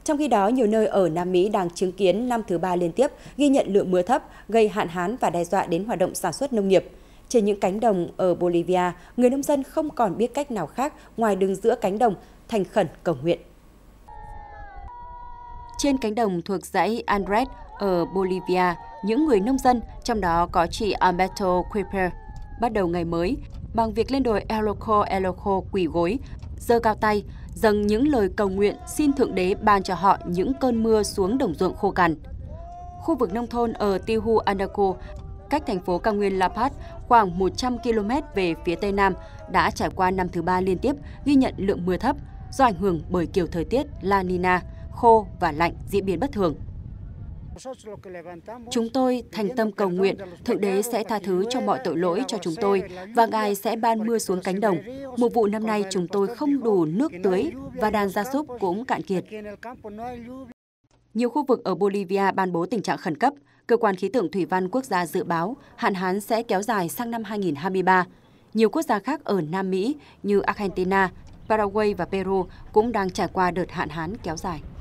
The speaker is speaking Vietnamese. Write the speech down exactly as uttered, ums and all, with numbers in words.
Trong khi đó, nhiều nơi ở Nam Mỹ đang chứng kiến năm thứ ba liên tiếp ghi nhận lượng mưa thấp, gây hạn hán và đe dọa đến hoạt động sản xuất nông nghiệp. Trên những cánh đồng ở Bolivia, người nông dân không còn biết cách nào khác ngoài đứng giữa cánh đồng, thành khẩn cầu nguyện. Trên cánh đồng thuộc dãy Andes ở Bolivia, những người nông dân, trong đó có chị Alberto Kuiper, bắt đầu ngày mới bằng việc lên đồi Eloko Eloko quỳ gối, giơ cao tay, dâng những lời cầu nguyện xin Thượng Đế ban cho họ những cơn mưa xuống đồng ruộng khô cằn. Khu vực nông thôn ở Tijuanaco, cách thành phố cao nguyên La Paz khoảng một trăm ki lô mét về phía tây nam, đã trải qua năm thứ ba liên tiếp ghi nhận lượng mưa thấp do ảnh hưởng bởi kiểu thời tiết La Nina, khô và lạnh diễn biến bất thường. Chúng tôi thành tâm cầu nguyện, Thượng Đế sẽ tha thứ cho mọi tội lỗi cho chúng tôi và Ngài sẽ ban mưa xuống cánh đồng. Mùa vụ năm nay chúng tôi không đủ nước tưới và đàn gia súc cũng cạn kiệt. Nhiều khu vực ở Bolivia ban bố tình trạng khẩn cấp. Cơ quan khí tượng thủy văn quốc gia dự báo hạn hán sẽ kéo dài sang năm hai nghìn không trăm hai mươi ba. Nhiều quốc gia khác ở Nam Mỹ như Argentina, Paraguay và Peru cũng đang trải qua đợt hạn hán kéo dài.